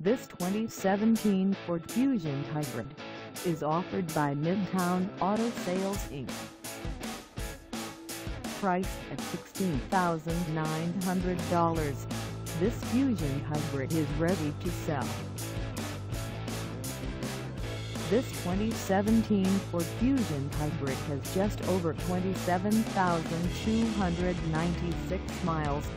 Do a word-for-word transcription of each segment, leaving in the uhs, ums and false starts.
This twenty seventeen Ford Fusion Hybrid is offered by MIDTOWN Auto Sales Incorporated. Priced at sixteen thousand nine hundred dollars, this Fusion Hybrid is ready to sell. This twenty seventeen Ford Fusion Hybrid has just over twenty-seven thousand two hundred ninety-six miles.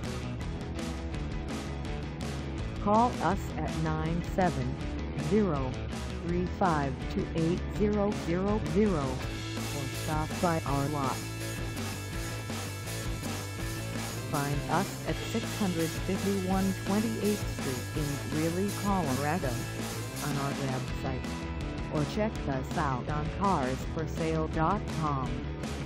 Call us at nine seven zero, three five two, eight zero zero zero or stop by our lot. Find us at six fifty-one twenty-eighth Street in Greeley, Colorado, on our website, or check us out on cars for sale dot com.